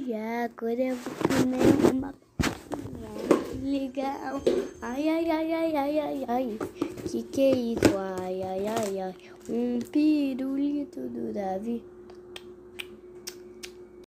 E agora eu vou comer uma coxinha. Legal. Ai, ai, ai, ai, ai, ai, ai. Que é isso? Ai, ai, ai, ai. Um pirulito do Davi.